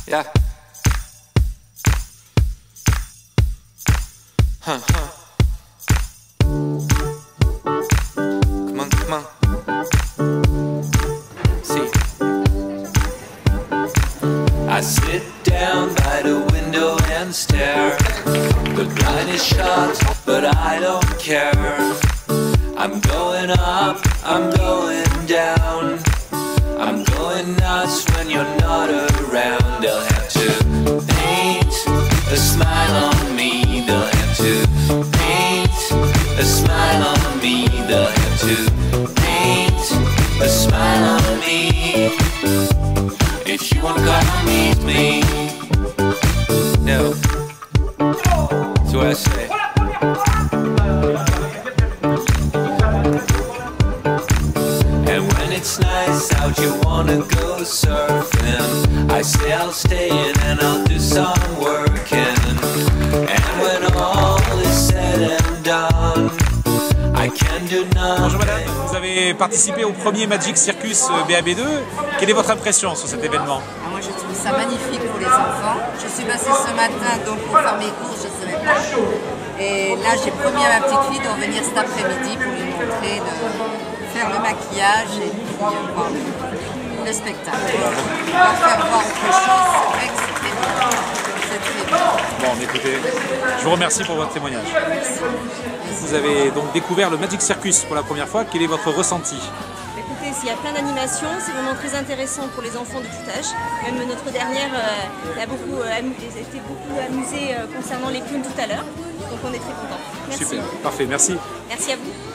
Yeah. Huh. Come on, come on. See. I sit down by the window and stare. The blind is shut, but I don't care. I'm going up, I'm going down. I'm going nuts when you're not around. They'll have to paint a smile on me. They'll have to paint a smile on me. They'll have to paint a smile on me. If you want to come and meet me, no. So I say. And when it's nice out, you wanna go surfing. I say I'll stay in and I'll do some working. And when all is said and done, I can do nothing. Bonjour madame, vous avez participé au premier Magic Circus BAB2. Quelle est votre impression sur cet événement? Moi je trouve ça magnifique pour les enfants. Je suis passée ce matin donc pour faire mes courses, je ne savais pas. Et là j'ai promis à ma petite fille de revenir cet après-midi pour lui montrer, de faire le maquillage et puis voir le spectacle. Pour faire voir autre chose, c'est vrai que c'est très bien. C'est très bien. Bon, écoutez, je vous remercie pour votre témoignage. Merci. Vous avez donc découvert le Magic Circus pour la première fois. Quel est votre ressenti? Écoutez, il y a plein d'animations, c'est vraiment très intéressant pour les enfants de tout âge. Même notre dernière a été beaucoup amusée concernant les clowns tout à l'heure. Donc on est très contents. Merci. Super, parfait, merci. Merci à vous.